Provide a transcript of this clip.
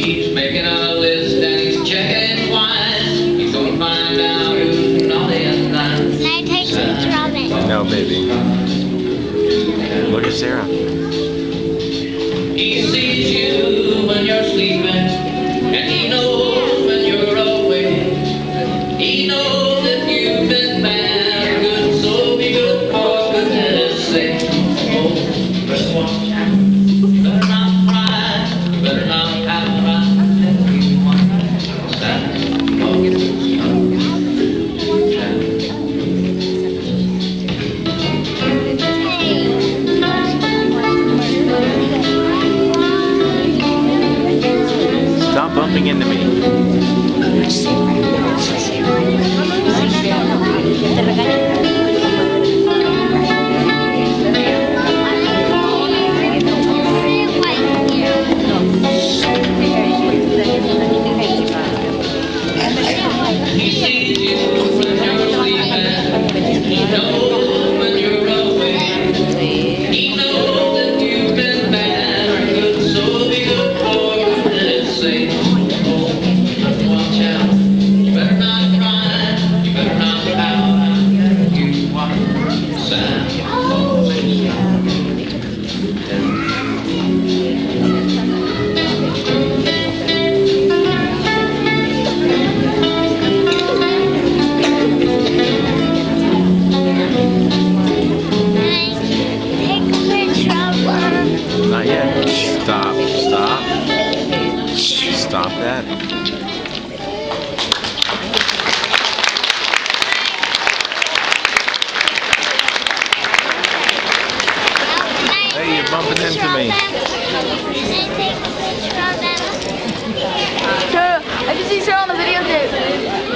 He's making a list and he's checking it twice. He's gonna find out who's naughty and nice. Can I take pictures of it? No, baby. Look at Sarah. He sees you when you're sleeping, and he knows when you're awake. He knows if you've been bad or good, so be good for goodness sake. Oh, better watch out, better not cry, better not have a cry. You want that? Stop bumping into me. He sees you when you're sleeping. He knows when you're awake. He knows if you've been bad or good, so be good for goodness sake. Oh, better watch out. You better not cry. You better not pout. You want sound. Not yet. Stop. Stop. Stop that. Hey, you're bumping into me. Sure, I can see Sarah on the videotape.